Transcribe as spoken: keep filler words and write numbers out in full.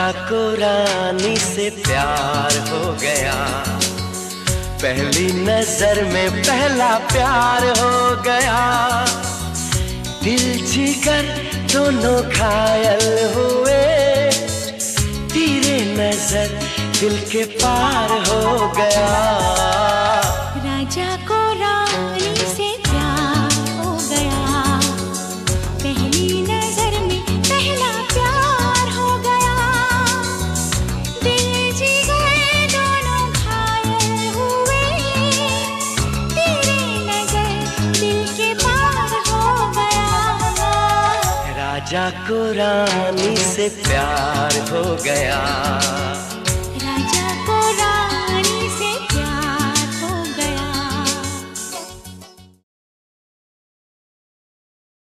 राजा को रानी से प्यार हो गया, पहली नजर में पहला प्यार हो गया। दिल जिगर दोनों घायल हुए, तेरे नजर दिल के पार हो गया। राजा को रानी से प्यार हो गया, पहली नजर में पहला प्यार हो गया। दिल जिगर दोनों घायल हुए, तेरे नजर दिल के पार हो गया। राजा को रानी से प्यार हो गया।